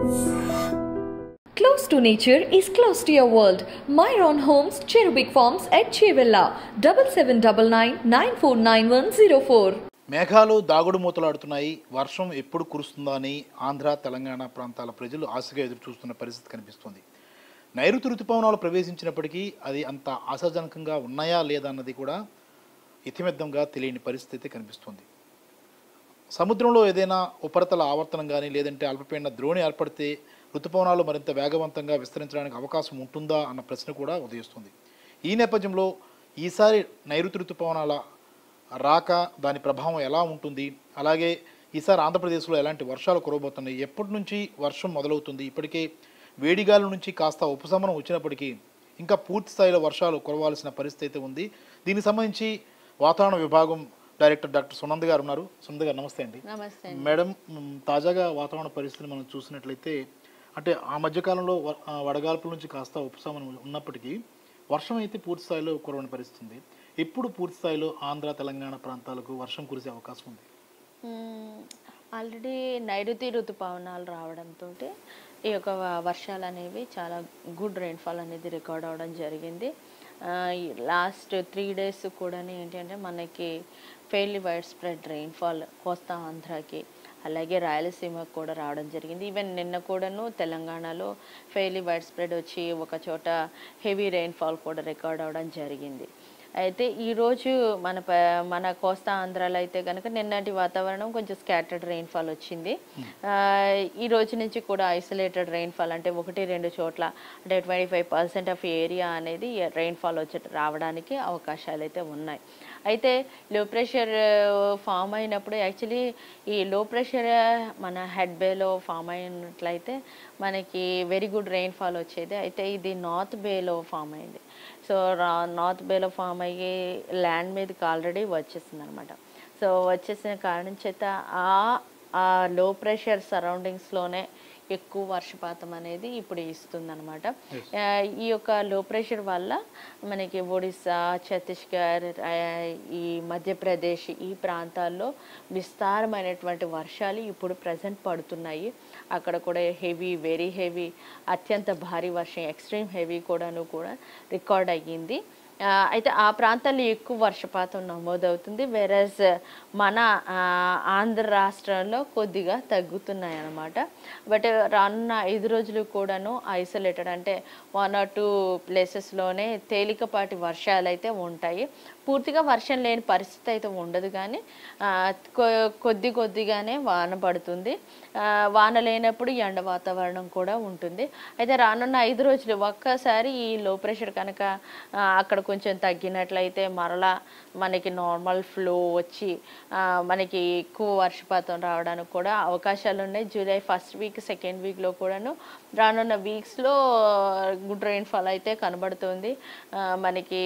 Close to nature is close to your world. Myron Homes, Cherubic Farms at Chevilla, 7799949104. మేఘాలు దాగుడు మూతలాడుతున్నాయి. వర్షం ఎప్పుడు కురుస్తుందా అని ఆంధ్ర తెలంగాణ ప్రాంతాల ప్రజలు ఆశగా ఎదురు చూస్తున్న పరిస్థితి కనిపిస్తుంది. నైరుతి ఋతుపవనాలు ప్రవేశించినప్పటికీ అది అంత ఆశాజనకంగా ఉన్నాయా లేదా అన్నది కూడా ఇతిమెద్దంగా తెలియని పరిస్థితి కనిపిస్తుంది. సముద్రంలో ఏదైనా ఉపరితల ఆవర్తనం కానీ లేదంటే అల్పపీడన ద్రోణి ఏర్పడితే ఋతుపవనాలు మరింత వేగవంతంగా విస్తరించడానికి అవకాశం ఉంటుందా అన్న ప్రశ్న కూడా ఉదయిస్తుంది. ఈ నేపథ్యంలో ఈసారి నైరుతి ఋతుపవనాల రాక దాని ప్రభావం ఎలా ఉంటుంది, అలాగే ఈసారి ఆంధ్రప్రదేశ్లో ఎలాంటి వర్షాలు కురవబోతున్నాయి, ఎప్పటి నుంచి వర్షం మొదలవుతుంది, ఇప్పటికే వేడిగాల నుంచి కాస్త ఉపశమనం వచ్చినప్పటికీ ఇంకా పూర్తి స్థాయిలో వర్షాలు కురవాల్సిన పరిస్థితి అయితే ఉంది. దీనికి సంబంధించి వాతావరణ విభాగం డైరెక్టర్ డాక్టర్ సునంద్ గారు ఉన్నారు. సునంద్ గారు నమస్తే అండి. నమస్తే మేడం, తాజాగా వాతావరణ పరిస్థితిని మనం చూసినట్లయితే అంటే ఆ మధ్యకాలంలో వడగాల్పుల నుంచి కాస్త ఉపశమనం ఉన్నప్పటికీ వర్షం అయితే పూర్తి స్థాయిలో కురవని పరిస్థితుంది. ఎప్పుడు పూర్తి స్థాయిలో ఆంధ్ర తెలంగాణ ప్రాంతాలకు వర్షం కురిసే అవకాశం ఉంది? ఆల్రెడీ నైరుతి ఋతుపవనాలు రావడంతో ఈ యొక్క వర్షాలు అనేవి చాలా గుడ్ రెయిన్ఫాల్ అనేది రికార్డ్ అవ్వడం జరిగింది. లాస్ట్ 3 days కూడా ఏంటంటే మనకి fairly wide spread rainfall Kosta ఆంధ్రాకి అలాగే రాయలసీమకు కూడా రావడం జరిగింది. ఈవెన్ నిన్న కూడాను తెలంగాణలో ఫెయిర్లీ వైడ్ స్ప్రెడ్ వచ్చి ఒక చోట హెవీ రెయిన్ఫాల్ కూడా రికార్డ్ అవ్వడం జరిగింది. అయితే ఈరోజు మన కోస్తా ఆంధ్రాలో అయితే కనుక నిన్నటి వాతావరణం కొంచెం స్కాటర్డ్ రెయిన్ఫాల్ వచ్చింది. ఈ రోజు నుంచి కూడా ఐసోలేటెడ్ రెయిన్ఫాల్ అంటే 1-2 చోట్ల అంటే 25% ఆఫ్ ఏరియా అనేది రెయిన్ఫాల్ రావడానికి అవకాశాలు అయితే ఉన్నాయి. అయితే లో ప్రెషర్ ఫామ్ అయినప్పుడు యాక్చువల్లీ ఈ లో ప్రెషర్ మన హెడ్ బేలో ఫామ్ అయినట్లయితే మనకి వెరీ గుడ్ రెయిన్ఫాల్ వచ్చేది. అయితే ఇది నార్త్ బేలో ఫామ్ అయింది. సో నార్త్ బేలో ఫామ్ అయ్యి ల్యాండ్ మీదకి ఆల్రెడీ వచ్చేసింది అనమాట. సో వచ్చేసిన కారణం చేత ఆ లో ప్రెషర్ సరౌండింగ్స్లోనే ఎక్కువ వర్షపాతం అనేది ఇప్పుడు ఇస్తుందన్నమాట. ఈ యొక్క లో ప్రెషర్ వల్ల మనకి ఒడిస్సా, ఛత్తీస్గఢ్, ఈ మధ్యప్రదేశ్ ఈ ప్రాంతాల్లో విస్తారమైనటువంటి వర్షాలు ఇప్పుడు ప్రజెంట్ పడుతున్నాయి. అక్కడ కూడా హెవీ, వెరీ హెవీ, అత్యంత భారీ వర్షం, ఎక్స్ట్రీమ్ హెవీ కూడా రికార్డ్ అయ్యింది. అయితే ఆ ప్రాంతాల్లో ఎక్కువ వర్షపాతం నమోదవుతుంది. వెరస్ మన ఆంధ్ర రాష్ట్రంలో కొద్దిగా తగ్గుతున్నాయి అన్నమాట. బట్ రానున్న 5 రోజులు కూడాను ఐసోలేటెడ్ అంటే 1 or 2 ప్లేసెస్లోనే తేలికపాటి వర్షాలు అయితే ఉంటాయి. పూర్తిగా వర్షం లేని పరిస్థితి అయితే ఉండదు, కానీ కొద్దిగానే వాన పడుతుంది. వాన లేనప్పుడు ఎండ వాతావరణం కూడా ఉంటుంది. అయితే రానున్న 5 రోజులు ఒక్కసారి ఈ లో ప్రెషర్ కనుక అక్కడ కొంచెం తగ్గినట్లయితే మరలా మనకి నార్మల్ ఫ్లో వచ్చి మనకి ఎక్కువ వర్షపాతం రావడానికి కూడా అవకాశాలు ఉన్నాయి. జూలై 1st week, 2nd weekలో కూడాను రానున్న వీక్స్లో గుడ్ రెయిన్ఫాల్ అయితే కనబడుతుంది. మనకి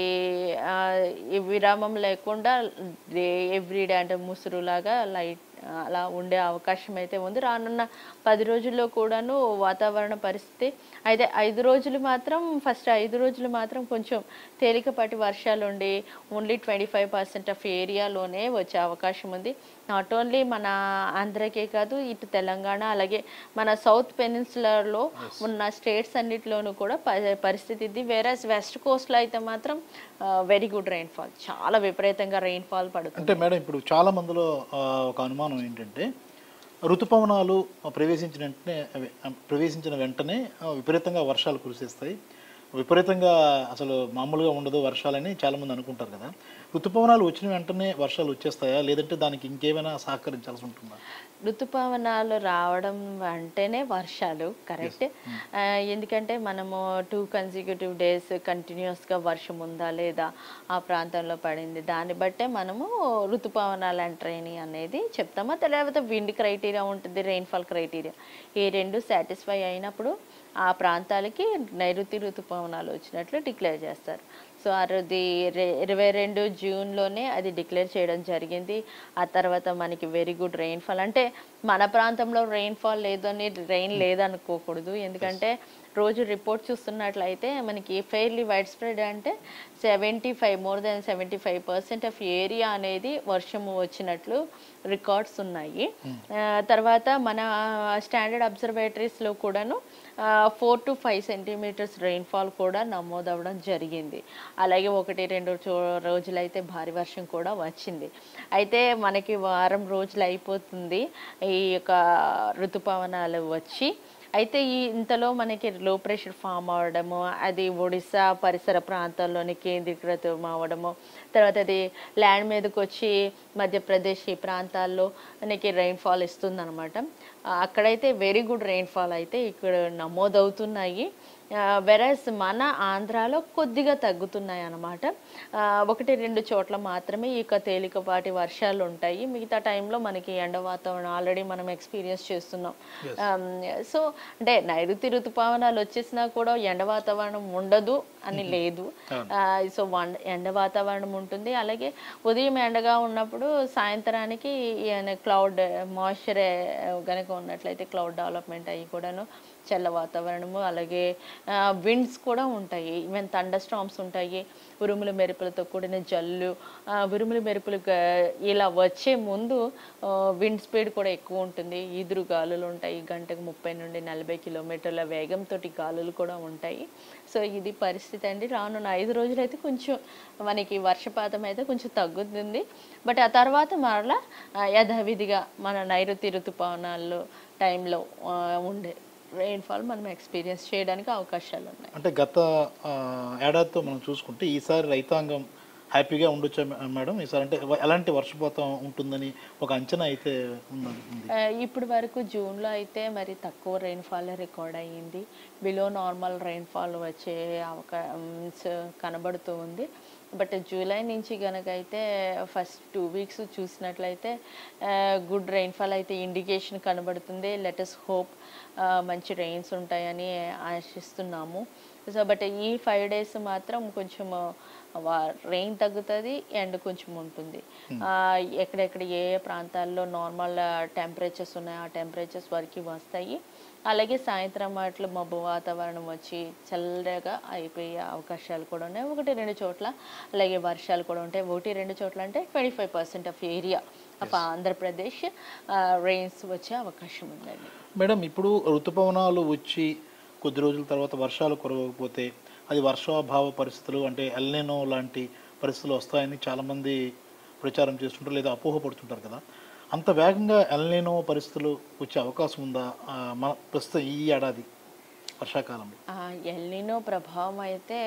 విరామం లేకుండా ఎవ్రీడే అంటే ముసురులాగా లైట్ అలా ఉండే అవకాశం అయితే ఉంది. రానున్న 10 రోజుల్లో కూడాను వాతావరణ పరిస్థితి అయితే 5 రోజులు మాత్రం ఫస్ట్ 5 రోజులు మాత్రం కొంచెం తేలికపాటి వర్షాలు ఉండి ఓన్లీ 25% ఆఫ్ ఏరియాలోనే వచ్చే అవకాశం ఉంది. నాట్ ఓన్లీ మన ఆంధ్రకే కాదు, ఇటు తెలంగాణ అలాగే మన సౌత్ పెనిన్సులాలో ఉన్న స్టేట్స్ అన్నిటిలోనూ కూడా పరిస్థితి ఇది. వేరస్ వెస్ట్ కోస్ట్లో అయితే మాత్రం వెరీ గుడ్ రెయిన్ఫాల్, చాలా విపరీతంగా రెయిన్ఫాల్ పడుతుంది. అంటే మేడం, ఇప్పుడు చాలా మందిలో ఒక అనుమానం ఏంటంటే ఋతుపవనాలు ప్రవేశించిన వెంటనే విపరీతంగా వర్షాలు కురిసేస్తాయి, విపరీతంగా అసలు మామూలుగా ఉండదు వర్షాలని చాలామంది అనుకుంటారు కదా. ఋతుపవనాలు వచ్చిన వెంటనే వర్షాలు వచ్చేస్తాయా, లేదంటే దానికి ఇంకేమైనా సహకరించాల్సి ఉంటుందా? ఋతుపవనాలు రావడం అంటేనే వర్షాలు కరెక్ట్. ఎందుకంటే మనము 2 consecutive days కంటిన్యూస్గా వర్షం ఉందా లేదా ఆ ప్రాంతంలో పడింది, దాన్ని బట్టే మనము ఋతుపవనాలు ఎంట్రైని అనేది చెప్తామా. లేకపోతే విండ్ క్రైటీరియా ఉంటుంది, రెయిన్ఫాల్ క్రైటీరియా, ఈ 2 సాటిస్ఫై అయినప్పుడు ఆ ప్రాంతాలకి నైరుతి ఋతుపవనాలు వచ్చినట్లు డిక్లేర్ చేస్తారు. సో అది 22 జూన్లోనే అది డిక్లేర్ చేయడం జరిగింది. ఆ తర్వాత మనకి వెరీ గుడ్ రెయిన్ఫాల్ అంటే మన ప్రాంతంలో రెయిన్ఫాల్ లేదని రెయిన్ లేదనుకోకూడదు. ఎందుకంటే రోజు రిపోర్ట్ చూస్తున్నట్లయితే మనకి ఫెయిర్లీ వైడ్ స్ప్రెడ్ అంటే 75 more than 75% ఆఫ్ ఏరియా అనేది వర్షము వచ్చినట్లు రికార్డ్స్ ఉన్నాయి. తర్వాత మన స్టాండర్డ్ అబ్జర్వేటరీస్లో కూడాను 4 to 5 సెంటీమీటర్స్ రెయిన్ఫాల్ కూడా నమోదవడం జరిగింది. అలాగే 1-2 రోజులైతే భారీ వర్షం కూడా వచ్చింది. అయితే మనకి వారం రోజులు అయిపోతుంది ఈ యొక్క ఋతుపవనాలు వచ్చి. అయితే ఇంతలో మనకి లో ప్రెషర్ ఫామ్ అవ్వడము, అది ఒడిశా పరిసర ప్రాంతాల్లోని కేంద్రీకృతం అవ్వడము, తర్వాత అది ల్యాండ్ మీదకి వచ్చి మధ్యప్రదేశ్ ఈ ప్రాంతాల్లో మనకి రెయిన్ఫాల్ ఇస్తుందన్నమాట. అక్కడైతే వెరీ గుడ్ రెయిన్ఫాల్ అయితే ఇక్కడ నమోదవుతున్నాయి. వెరస్ మన ఆంధ్రాలో కొద్దిగా తగ్గుతున్నాయి అన్నమాట. 1-2 చోట్ల మాత్రమే ఇక తేలికపాటి వర్షాలు ఉంటాయి. మిగతా టైంలో మనకి ఎండ వాతావరణం ఆల్రెడీ మనం ఎక్స్పీరియన్స్ చేస్తున్నాం. సో అంటే నైరుతి ఋతుపవనాలు వచ్చేసినా కూడా ఎండ వాతావరణం ఉండదు అని లేదు. సో ఎండ వాతావరణం ఉంటుంది. అలాగే ఉదయం ఎండగా ఉన్నప్పుడు సాయంత్రానికి క్లౌడ్ మాయిశ్చర్ కనుక ఉన్నట్లయితే క్లౌడ్ డెవలప్మెంట్ అయ్యి కూడాను చల్ల వాతావరణము, అలాగే విండ్స్ కూడా ఉంటాయి. ఈవెన్ థండర్ స్టార్మ్స్ ఉంటాయి, ఉరుములు మెరుపులతో కూడిన జల్లు. ఉరుములు మెరుపులు ఇలా వచ్చే ముందు విండ్ స్పీడ్ కూడా ఎక్కువ ఉంటుంది. ఈదురు గాలులు ఉంటాయి, గంటకు 30 నుండి 40 కిలోమీటర్ల వేగంతో గాలులు కూడా ఉంటాయి. సో ఇది పరిస్థితి అండి. రానున్న 5 రోజులైతే కొంచెం మనకి వర్షపాతం అయితే కొంచెం తగ్గుతుంది. బట్ ఆ తర్వాత మరలా యథావిధిగా మన నైరుతి ఋతుపవనాల్లో టైంలో ఉండే రెయిన్ఫాల్ మనం ఎక్స్పీరియన్స్ చేయడానికి అవకాశాలు ఉన్నాయి. అంటే గత ఏడాదితో మనం చూసుకుంటే ఈసారి రైతాంగం హ్యాపీగా ఉండొచ్చా మేడం? ఈసారి అంటే ఎలాంటి వర్షపాతం ఉంటుందని ఒక అంచనా అయితే ఉంది? ఇప్పటి వరకు జూన్లో అయితే మరి తక్కువ రెయిన్ఫాల్ రికార్డ్ అయ్యింది. బిలో నార్మల్ రెయిన్ఫాల్ వచ్చే అవకాశం కనబడుతూ ఉంది. బట్ జూలై నుంచి కనుక అయితే ఫస్ట్ 2 వీక్స్ చూసినట్లయితే గుడ్ రెయిన్ఫాల్ అయితే ఇండికేషన్ కనబడుతుంది. లెటస్ హోప్ మంచి రెయిన్స్ ఉంటాయని ఆశిస్తున్నాము. సో బట్ ఈ 5 days మాత్రం కొంచెం రెయిన్ తగ్గుతుంది, ఎండ్ కొంచెం ఉంటుంది. ఎక్కడెక్కడ ఏ ప్రాంతాల్లో నార్మల్ టెంపరేచర్స్ ఉన్నాయో ఆ టెంపరేచర్స్ వరకు వస్తాయి. అలాగే సాయంత్రం మాటలు మబ్బు వాతావరణం వచ్చి చల్లగా అయిపోయే అవకాశాలు కూడా ఉన్నాయి 1-2 చోట్ల. అలాగే వర్షాలు కూడా ఉంటాయి 1-2 చోట్ల. అంటే 25% of area of Andhra Pradesh rains వచ్చే అవకాశం ఉందండి. మేడం, ఇప్పుడు ఋతుపవనాలు వచ్చి కొద్ది రోజుల తర్వాత వర్షాలు కురవకపోతే అది వర్షాభావ పరిస్థితులు అంటే ఎల్నినో లాంటి పరిస్థితులు వస్తాయని చాలామంది ప్రచారం చేస్తుంటారు లేదా అపోహపడుతుంటారు కదా. అంత వేగంగా ఎల్నినో పరిస్థితులు వచ్చే అవకాశం ఉందా మన ప్రస్తుతం ఈ ఏడాది వర్షాకాలంలో? ఎల్నినో ప్రభావం అయితే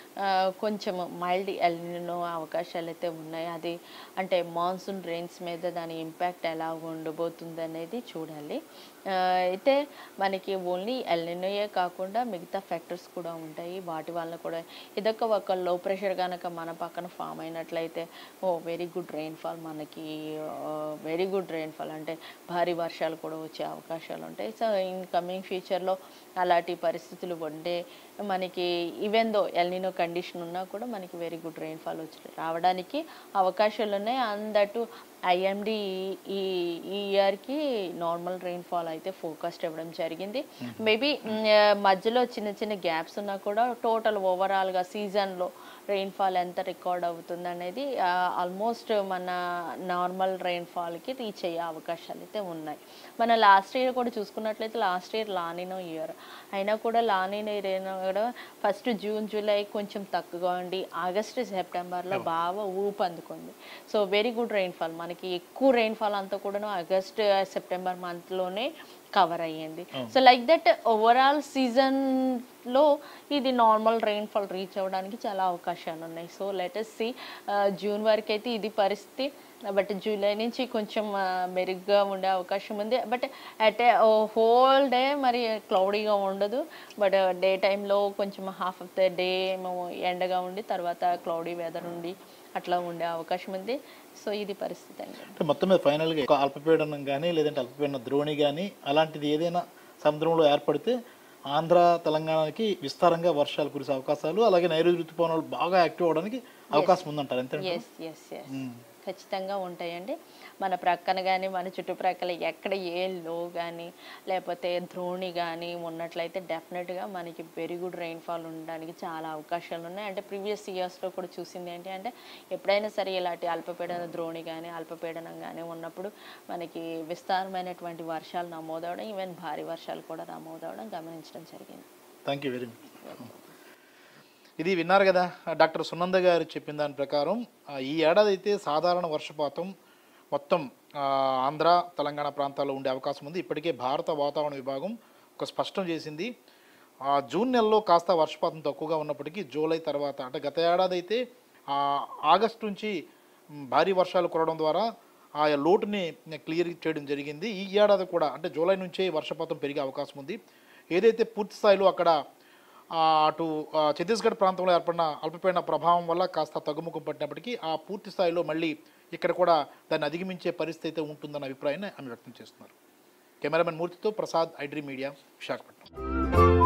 కొంచెం మైల్డ్ ఎల్నినో అవకాశాలు అయితే ఉన్నాయి. అది అంటే మాన్సూన్ రెయిన్స్ మీద దాని ఇంపాక్ట్ ఎలా ఉండబోతుంది అనేది చూడాలి. అయితే మనకి ఓన్లీ ఎల్నినోయే కాకుండా మిగతా ఫ్యాక్టర్స్ కూడా ఉంటాయి. వాటి వల్ల కూడా ఇదొక ఒక లో ప్రెషర్ కనుక మన పక్కన ఫామ్ అయినట్లయితే వెరీ గుడ్ రెయిన్ఫాల్ మనకి వెరీ గుడ్ రెయిన్ఫాల్ అంటే భారీ వర్షాలు కూడా వచ్చే అవకాశాలు ఉంటాయి. సో ఇన్ కమింగ్ ఫ్యూచర్లో అలాంటి పరిస్థితులు ఉండే మనకి ఈవెన్ దో ఎల్నినో కండిషన్ ఉన్నా కూడా మనకి వెరీ గుడ్ రెయిన్ఫాల్ వచ్చి రావడానికి అవకాశాలు ఉన్నాయి. అందట్టు ఐఎండి ఈ ఇయర్కి నార్మల్ రెయిన్ఫాల్ అయితే ఫోకస్డ్ ఇవ్వడం జరిగింది. మేబీ మధ్యలో చిన్న చిన్న గ్యాప్స్ ఉన్నా కూడా టోటల్ ఓవరాల్గా సీజన్లో రెయిన్ఫాల్ ఎంత రికార్డ్ అవుతుంది అనేది ఆల్మోస్ట్ మన నార్మల్ రెయిన్ఫాల్కి రీచ్ అయ్యే అవకాశాలు అయితే ఉన్నాయి. మన లాస్ట్ ఇయర్ కూడా చూసుకున్నట్లయితే లాస్ట్ ఇయర్ లానినో ఇయర్ అయినా కూడా లానినో ఇయర్ కూడా ఫస్ట్ జూన్ జూలై కొంచెం తక్కువగా ఉండి ఆగస్టు సెప్టెంబర్లో బాగా ఊపు అందుకుంది. సో వెరీ గుడ్ రెయిన్ఫాల్ మనకి ఎక్కువ రెయిన్ఫాల్ అంతా కూడా ఆగస్ట్ సెప్టెంబర్ మంత్లోనే కవర్ అయ్యింది. సో లైక్ దట్ ఓవరాల్ సీజన్లో ఇది నార్మల్ రెయిన్ఫాల్ రీచ్ అవ్వడానికి చాలా అవకాశాలు ఉన్నాయి. సో లెటస్ సి జూన్ వరకు అయితే ఇది పరిస్థితి. బట్ జూలై నుంచి కొంచెం మెరుగ్గా ఉండే అవకాశం ఉంది. బట్ అట్ హోల్ డే మరి క్లౌడీగా ఉండదు. బట్ డే టైంలో కొంచెం హాఫ్ ఆఫ్ ద డే ఏమో ఎండగా ఉండి తర్వాత క్లౌడీ వెదర్ ఉండి అట్లా ఉండే అవకాశం ఉంది. సో ఇది పరిస్థితి అండి. అంటే మొత్తం మీద ఫైనల్గా అల్పపీడనం కానీ లేదంటే అల్పపీడన ద్రోణి కానీ అలాంటిది ఏదైనా సముద్రంలో ఏర్పడితే ఆంధ్ర తెలంగాణకి విస్తారంగా వర్షాలు కురిసే అవకాశాలు అలాగే నైరుతి ఋతుపవనాలు బాగా యాక్టివ్ అవడానికి అవకాశం ఉందంటారు అంతే? ఖచ్చితంగా ఉంటాయండి. మన ప్రక్కన కానీ మన చుట్టుప్రక్కల ఎక్కడ ఏ లో కానీ లేకపోతే ద్రోణి కానీ ఉన్నట్లయితే డెఫినెట్గా మనకి వెరీ గుడ్ రెయిన్ఫాల్ ఉండడానికి చాలా అవకాశాలు ఉన్నాయి. అంటే ప్రీవియస్ ఇయర్స్లో కూడా చూసింది ఏంటి అంటే ఎప్పుడైనా సరే ఇలాంటి అల్పపీడన ద్రోణి కానీ అల్పపీడనం కానీ ఉన్నప్పుడు మనకి విస్తారమైనటువంటి వర్షాలు నమోదవడం, ఈవెన్ భారీ వర్షాలు కూడా నమోదవడం గమనించడం జరిగింది. Thank you very much. ఇది విన్నారు కదా డాక్టర్ సునంద గారు చెప్పిన దాని ప్రకారం ఈ ఏడాది అయితే సాధారణ వర్షపాతం మొత్తం ఆంధ్ర తెలంగాణ ప్రాంతాల్లో ఉండే అవకాశం ఉంది. ఇప్పటికే భారత వాతావరణ విభాగం ఒక స్పష్టం చేసింది. జూన్ నెలలో కాస్త వర్షపాతం తక్కువగా ఉన్నప్పటికీ జూలై తర్వాత అంటే గత ఏడాది అయితే ఆగస్టు నుంచి భారీ వర్షాలు కురవడం ద్వారా ఆ లోటుని క్లియర్ చేయడం జరిగింది. ఈ ఏడాది కూడా అంటే జూలై నుంచే వర్షపాతం పెరిగే అవకాశం ఉంది. ఏదైతే పూర్తి స్థాయిలో అక్కడ అటు ఛత్తీస్గఢ్ ప్రాంతంలో ఏర్పడిన అల్పపీడన ప్రభావం వల్ల కాస్త తగ్గుముఖం పట్టినప్పటికీ ఆ పూర్తి స్థాయిలో మళ్ళీ ఇక్కడ కూడా దాన్ని అధిగమించే పరిస్థితి ఉంటుందన్న అభిప్రాయాన్ని ఆమె వ్యక్తం చేస్తున్నారు. కెమెరామెన్ మూర్తితో ప్రసాద్, iDream మీడియా, విశాఖపట్నం.